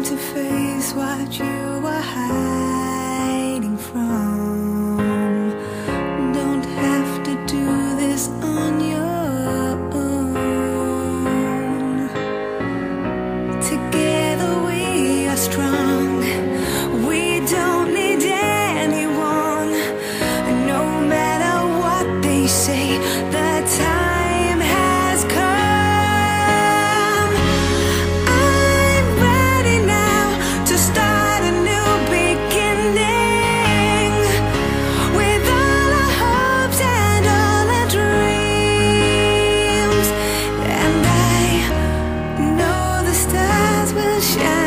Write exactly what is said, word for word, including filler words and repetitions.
time to face what you are hiding from. Don't have to do this on your own. Together we are strong. We don't need anyone. No matter what they say, the time has come. I'm ready now to start a new beginning, with all our hopes and all our dreams. And I know the stars will shine.